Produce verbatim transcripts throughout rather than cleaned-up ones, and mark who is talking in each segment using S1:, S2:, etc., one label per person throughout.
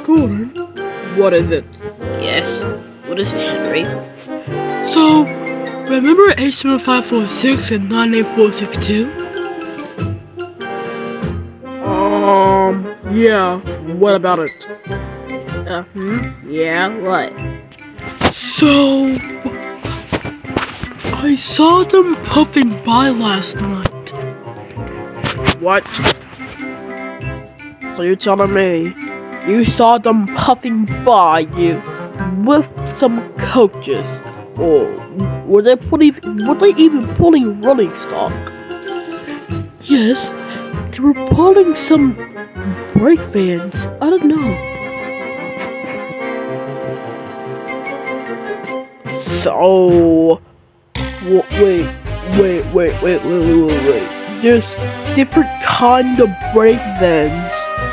S1: Gordon? What is it?
S2: Yes? What is it, Henry?
S1: So, remember eight seven five four six and nine eight four six two? Um, yeah. What about it?
S2: Uh, hmm? Yeah, what?
S1: So, I saw them puffing by last night.
S2: What? So you're telling me you saw them puffing by you with some coaches? Or were they putting, were they even pulling running stock?
S1: Yes, they were pulling some brake vans. I don't know.
S2: So, w wait, wait, wait, wait, wait, wait, wait, wait. There's different kind of brake vans.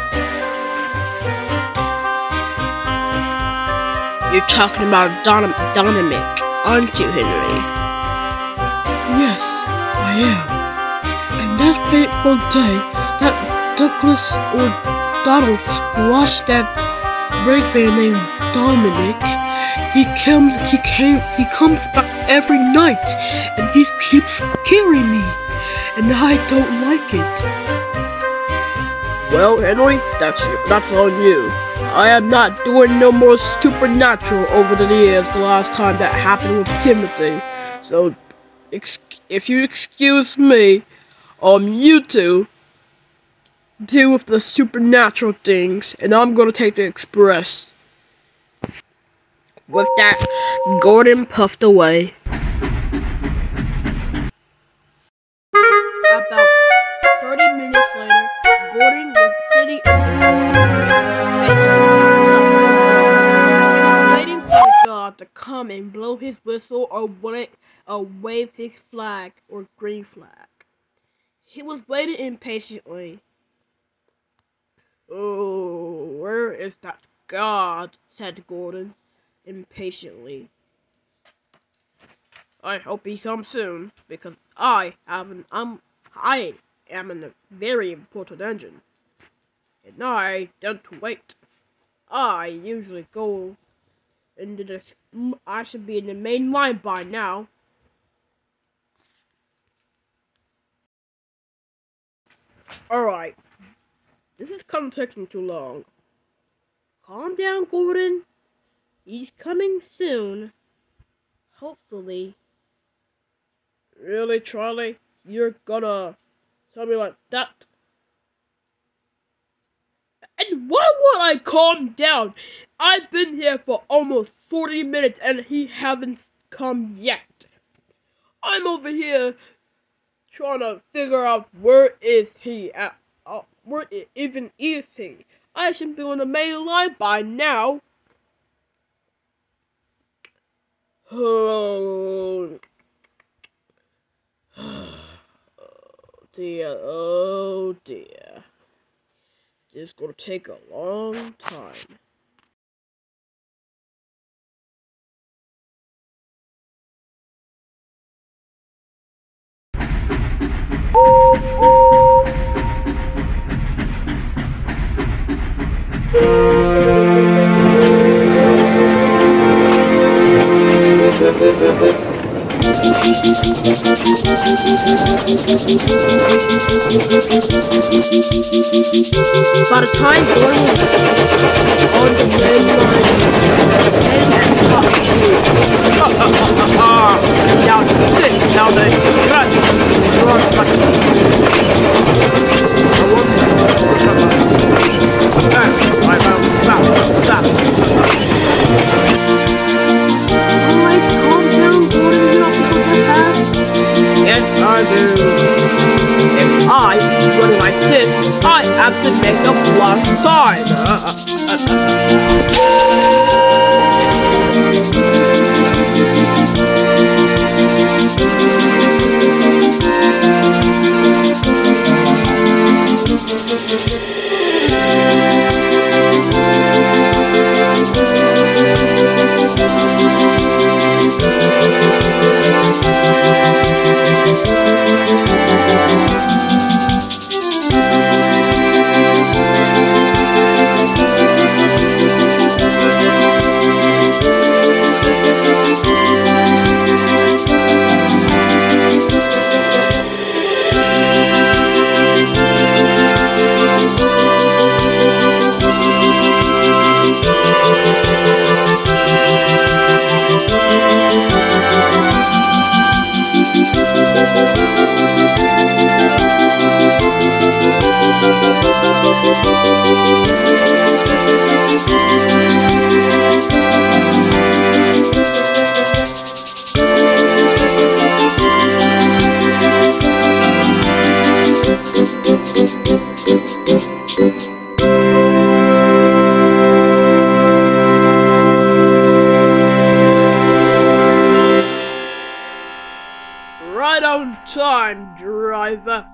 S2: You're talking about Dynam Dynamic, aren't you, Henry?
S1: Yes, I am. And that fateful day that Douglas or Donald squashed that brake van named Dominic, he comes, he came, he comes back every night, and he keeps scaring me, and I don't like it.
S2: Well, Henry, that's that's on you. I am not doing no more supernatural over the years. The last time that happened with Timothy, so ex if you excuse me, um, you two deal with the supernatural things, and I'm gonna take the express. With that, Gordon puffed away. About thirty minutes later, Gordon was sitting in the station. He was waiting for the guard to come and blow his whistle or wave, or wave his flag or green flag. He was waiting impatiently. "Oh, where is that guard?" said Gordon impatiently. "I hope he comes soon, because I have an um I am in a very important engine, and I don't wait. I usually go into this. I should be in the main line by now." Alright, this is kind of taking too long. Calm down, Gordon. He's coming soon. Hopefully. Really, Charlie? You're gonna tell me like that? And why would I calm down? I've been here for almost forty minutes and he hasn't come yet. I'm over here trying to figure out where is he at. Uh, where even is he? I should be on the main line by now. Oh dear, oh dear. This is gonna take a long time. By the time Gordon was on the main line, and and top two. Ha ha ha ha ha! Now sit, now they cut. You're on the I want to fast, I found fast, fast. Alright, calm down, Gordon. You don't have to go that fast. Yes, I do. If I run like this, I have to make a plus sign. Uh, uh, uh, time, driver.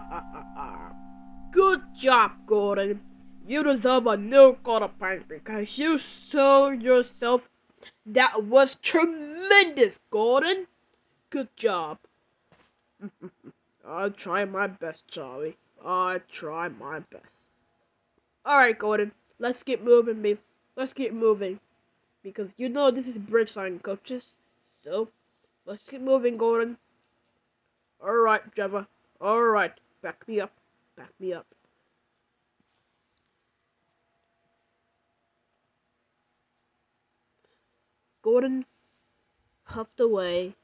S2: Good job, Gordon. You deserve a new quarter pint because you showed yourself. That was tremendous, Gordon. Good job. I'll try my best, Charlie. I'll try my best. Alright, Gordon. Let's get moving, beef. Let's get moving. Because you know this is Bridgeside Coaches. So, let's get moving, Gordon. Alright, Trevor. Alright. Back me up. Back me up. Gordon puffed away